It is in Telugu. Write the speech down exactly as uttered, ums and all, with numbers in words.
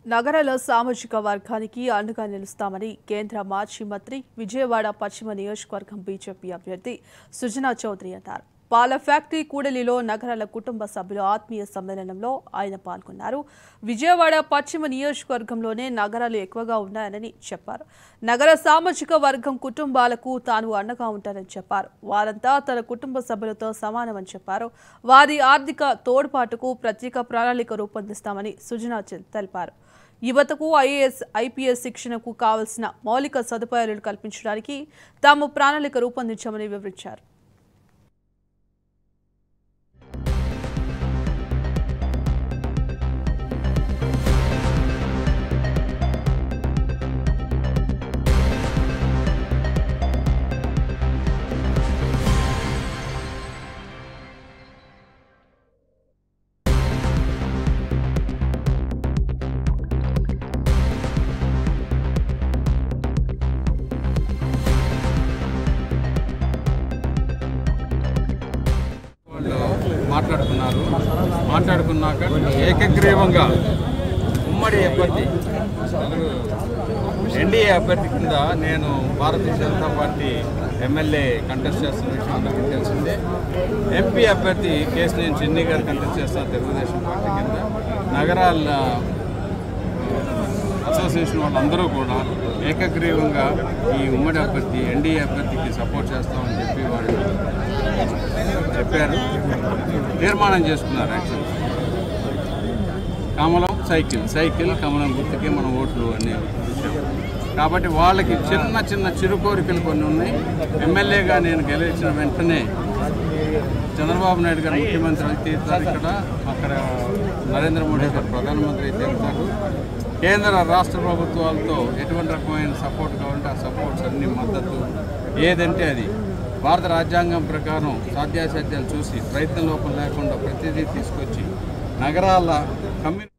నగరాల సామాజిక వర్గానికి అండగా నిలుస్తామని కేంద్ర మాజీ మంత్రి విజయవాడ పశ్చిమ నియోజకవర్గం బీజేపీ అభ్యర్థి సుజనా చౌదరి అన్నారు. పాల ఫ్యాక్టరీ కూడలిలో నగరాల కుటుంబ సభ్యుల ఆత్మీయ సమ్మేళనంలో ఆయన పాల్గొన్నారు. విజయవాడ పశ్చిమ నియోజకవర్గంలోనే నగరాలు ఎక్కువగా ఉన్నాయని చెప్పారు. నగర సామాజిక వర్గం కుటుంబాలకు తాను అండగా ఉంటానని చెప్పారు. వారంతా తన కుటుంబ సభ్యులతో సమానమని చెప్పారు. వారి ఆర్థిక తోడ్పాటుకు ప్రత్యేక ప్రణాళిక రూపొందిస్తామని సుజనా తెలిపారు. యువతకు ఐఏఎస్ ఐపీఎస్ శిక్షణకు కావలసిన మౌలిక సదుపాయాలను కల్పించడానికి తాము ప్రణాళిక రూపొందించామని వివరించారు. మాట్లాడుకున్నారు మాట్లాడుకున్నాక ఏకగ్రీవంగా ఉమ్మడి అభ్యర్థి ఎన్డీఏ అభ్యర్థి కింద నేను భారతీయ జనతా పార్టీ ఎమ్మెల్యే కంటెస్ట్ చేస్తున్న విషయం అందరికీ తెలిసిందే. ఎంపీ అభ్యర్థి కేశినేని చిన్ని గారు కంటెస్ట్ చేస్తున్న తెలుగుదేశం పార్టీ కింద నగరాల అసోసియేషన్ వాళ్ళందరూ కూడా ఏకగ్రీవంగా ఈ ఉమ్మడి అభ్యర్థి ఎన్డీఏ అభ్యర్థికి సపోర్ట్ చేస్తామని చెప్పి వాళ్ళు చెప్పారు, తీర్మానం చేసుకున్నారు. యాక్చువల్ కమలం సైకిల్ సైకిల్ కమలం గుర్తుకే మనం ఓట్లు అనే విషయం కాబట్టి వాళ్ళకి చిన్న చిన్న చిరు కోరికలు కొన్ని ఉన్నాయి. ఎమ్మెల్యేగా నేను గెలిచిన వెంటనే చంద్రబాబు నాయుడు గారు ముఖ్యమంత్రి అయితే తీరుతారు, ఇక్కడ అక్కడ నరేంద్ర మోడీ గారు ప్రధానమంత్రి అయితే తీరుతారు. కేంద్ర రాష్ట్ర ప్రభుత్వాలతో ఎటువంటి రకమైన సపోర్ట్ కావాలంటే ఆ సపోర్ట్స్ అన్ని మద్దతు ఏదంటే అది భారత రాజ్యాంగం ప్రకారం సాధ్యాసాధ్యాలు చూసి ప్రయత్నం లోపం లేకుండా ప్రతిదీ తీసుకొచ్చి నగరాల కమ్యూనిటీ